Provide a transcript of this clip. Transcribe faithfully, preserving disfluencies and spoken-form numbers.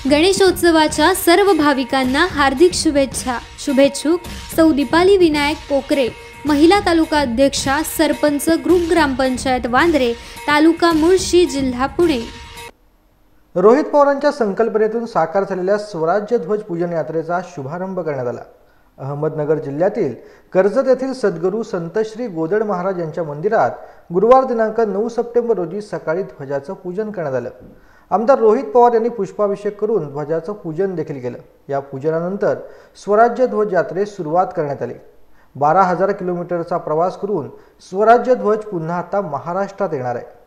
गणेशोत्सवाच्या सर्व भाविकांना हार्दिक शुभेच्छा। शुभेच्छुक सौ दीपाली विनायक पोकरे, महिला तालुका अध्यक्षा, सरपंच, ग्रुप ग्रामपंचायत वांद्रे, तालुका मुळशी, जिल्हा पुणे। रोहित पवारांच्या संकल्पनेतून साकार झालेल्या स्वराज्य ध्वज पूजन यात्रेचा शुभारंभ करण्यात आला। अहमदनगर जिल्ह्यातील कर्जत येथील सद्गुरू संत श्री गोदड महाराज यांच्या मंदिरात गुरुवार दिनांक नऊ सप्टेंबर रोजी सकाळी ध्वजाचं पूजन करण्यात आलं। आमदार रोहित पवार यांनी पुष्पाभिषेक करून ध्वजाचं पूजन देखील केलं। या पूजनानंतर स्वराज्य ध्वज यात्रेस सुरुवात करण्यात आली। बारा हजार किलोमीटरचा प्रवास करून स्वराज्य ध्वज पुन्हा आता महाराष्ट्रात येणार आहे।